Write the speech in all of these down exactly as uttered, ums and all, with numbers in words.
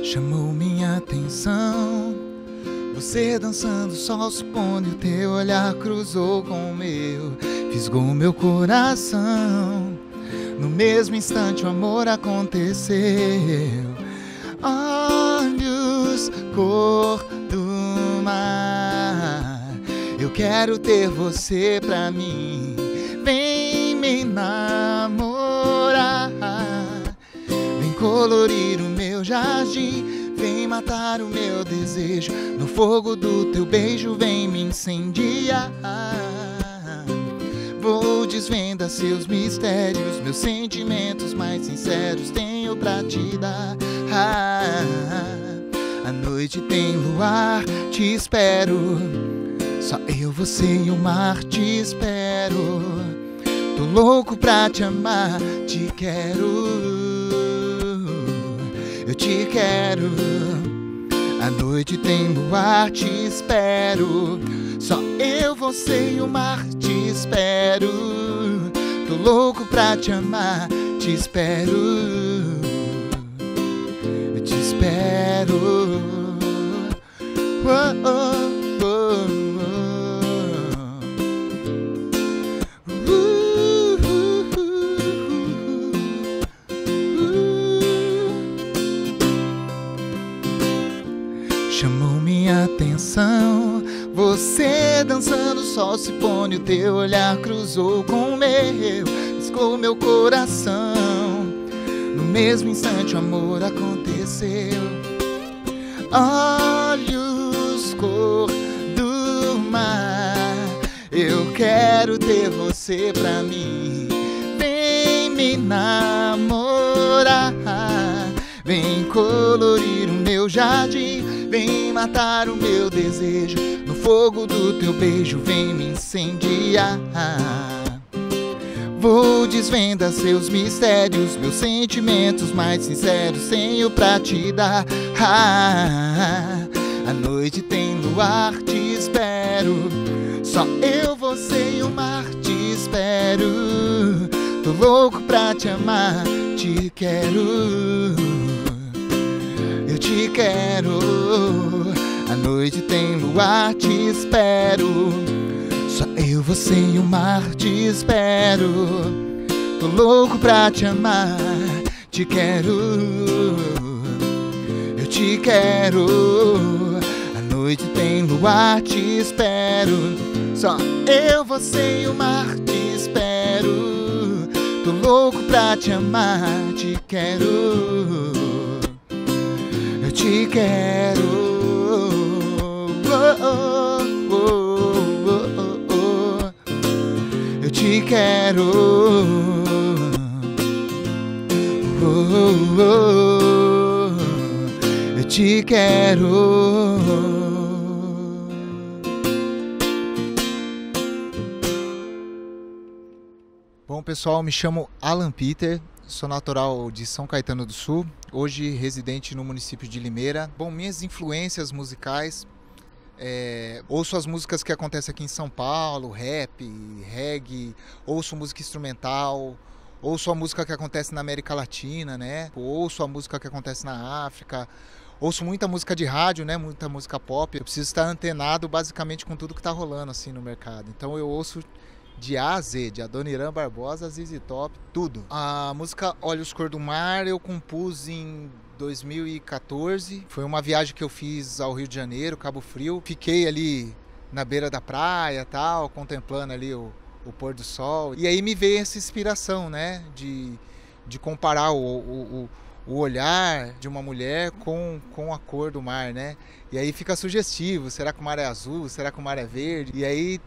chamou minha atenção. Você dançando, sol se pondo e o teu olhar cruzou com o meu, fisgou meu coração. No mesmo instante o amor aconteceu. Olhos cor do mar, eu quero ter você pra mim. Vem me namorar, vem colorir o meu jardim, vem matar o meu desejo. No fogo do teu beijo vem me incendiar. Vou desvendar seus mistérios, meus sentimentos mais sinceros tenho pra te dar. Ah, a noite tem luar, te espero. Só eu, você e o mar te espero. Tô louco pra te amar, te quero. Eu te quero. A noite tem luar, te espero. Só eu, você e o mar te espero. Tô louco pra te amar, te espero. Eu te espero. Oh, oh, oh, oh. Uh, uh, uh, uh. Chamou minha atenção. Você dançando, o sol se põe, o teu olhar cruzou com o meu, piscou meu coração. No mesmo instante o amor aconteceu. Olhos cor do mar, eu quero ter você pra mim. Vem me namorar, vem colorir o meu jardim, vem matar o meu desejo. No fogo do teu beijo vem me incendiar. Vou desvendar seus mistérios, meus sentimentos mais sinceros tenho pra te dar. Ah, a noite tem luar, te espero. Só eu, você e o mar te espero. Tô louco pra te amar, te quero. Eu te quero. A noite tem luar, te espero. Só eu, você e o mar te espero. Tô louco pra te amar, te quero. Eu te quero. A noite tem luar, te espero. Só eu, você e o mar te espero. Tô louco pra te amar, te quero. Eu te quero. Oh, oh, oh, oh, oh, oh. Eu te quero. Oh, oh, oh. Eu te quero. Bom, pessoal, me chamo Alan Peter, sou natural de São Caetano do Sul, hoje residente no município de Limeira. Bom, minhas influências musicais, é, ouço as músicas que acontecem aqui em São Paulo, rap, reggae, ouço música instrumental, ouço a música que acontece na América Latina, né? Ouço a música que acontece na África, ouço muita música de rádio, né? Muita música pop. Eu preciso estar antenado basicamente com tudo que está rolando assim no mercado. Então eu ouço de A a Z, de Adoniran Barbosa, Z Z Top, tudo. A música Olhos Cor do Mar eu compus em dois mil e quatorze. Foi uma viagem que eu fiz ao Rio de Janeiro, Cabo Frio. Fiquei ali na beira da praia, tal, contemplando ali o, o pôr do sol. E aí me veio essa inspiração, né, de, de comparar o, o, o olhar de uma mulher com, com a cor do mar, né? E aí fica sugestivo, será que o mar é azul, será que o mar é verde? E aí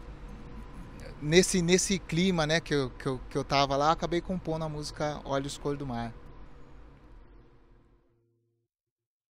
Nesse, nesse clima, né, que eu, que, eu, que eu tava lá, acabei compondo a música Olhos Cor do Mar.